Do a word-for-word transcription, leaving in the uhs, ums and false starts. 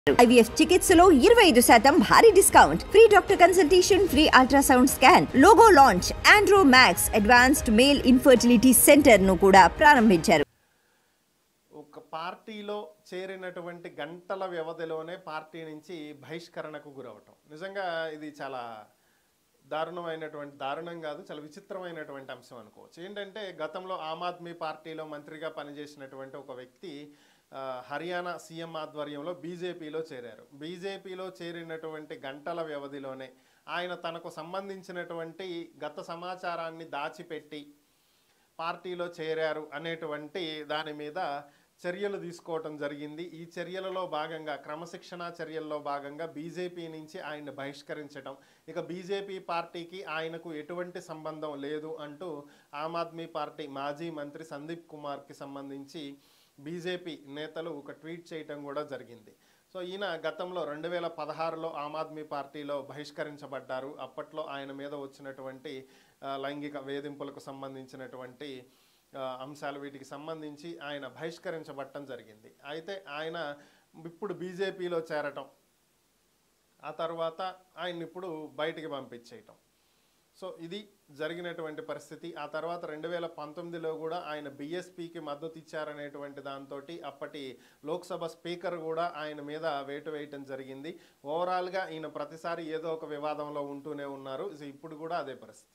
IVF చికిత్సలో ఇరవై ఐదు శాతం భారీ discount, free doctor consultation, free ultrasound scan, logo launch, Andro Max advanced male infertility centre ను కూడా ప్రారంభించారు. ఒక పార్టీలో చేరినటువంటి గంటల వ్యవధిలోనే పార్టీ నుంచి బహిష్కరణకు గురవటం నిజంగా ఇది చాలా దారుణమైనటువంటి దారుణం కాదు, చాలా విచిత్రమైనటువంటి అంశం అనుకోవచ్చు. ఏంటంటే గతంలో ఆమ్ ఆద్మీ పార్టీలో మంత్రిగా పనిచేసినటువంటి ఒక వ్యక్తి హర్యానా సీఎం ఆధ్వర్యంలో బీజేపీలో చేరారు. బీజేపీలో చేరినటువంటి గంటల వ్యవధిలోనే ఆయన తనకు సంబంధించినటువంటి గత సమాచారాన్ని దాచిపెట్టి పార్టీలో చేరారు అనేటువంటి దాని మీద చర్యలు తీసుకోవటం జరిగింది. ఈ చర్యలలో భాగంగా క్రమశిక్షణా చర్యల్లో భాగంగా బీజేపీ నుంచి ఆయన్ని బహిష్కరించడం, ఇక బీజేపీ పార్టీకి ఆయనకు ఎటువంటి సంబంధం లేదు అంటూ ఆమ్ ఆద్మీ పార్టీ మాజీ మంత్రి సందీప్ కుమార్కి సంబంధించి బీజేపీ నేతలు ఒక ట్వీట్ చేయటం కూడా జరిగింది. సో ఈయన గతంలో రెండు వేల పదహారులో ఆమ్ ఆద్మీ పార్టీలో బహిష్కరించబడ్డారు. అప్పట్లో ఆయన మీద వచ్చినటువంటి లైంగిక వేధింపులకు సంబంధించినటువంటి అంశాలు వీటికి సంబంధించి ఆయన బహిష్కరించబడటం జరిగింది. అయితే ఆయన ఇప్పుడు బీజేపీలో చేరటం, ఆ తర్వాత ఆయన ఇప్పుడు బయటికి పంపించేయటం, సో ఇది జరిగినటువంటి పరిస్థితి. ఆ తర్వాత రెండు వేల పంతొమ్మిదిలో కూడా ఆయన బీఎస్పీకి మద్దతు ఇచ్చారనేటువంటి దాంతో అప్పటి లోక్సభ స్పీకర్ కూడా ఆయన మీద వేటు వేయటం జరిగింది. ఓవరాల్గా ఈయన ప్రతిసారి ఏదో ఒక వివాదంలో ఉంటూనే ఉన్నారు. ఇప్పుడు కూడా అదే పరిస్థితి.